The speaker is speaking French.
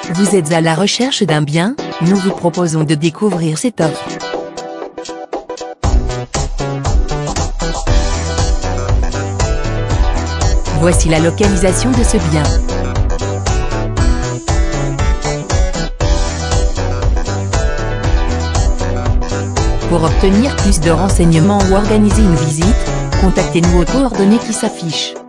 Vous êtes à la recherche d'un bien? Nous vous proposons de découvrir cette offre. Voici la localisation de ce bien. Pour obtenir plus de renseignements ou organiser une visite, contactez-nous aux coordonnées qui s'affichent.